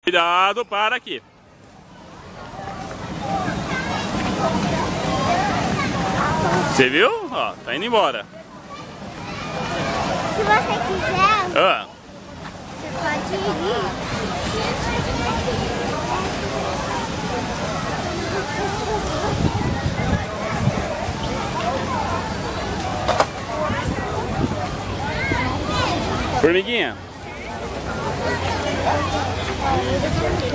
Cuidado, para aqui. Você viu? Ó, tá indo embora. Se você quiser, você pode ir. Formiguinha.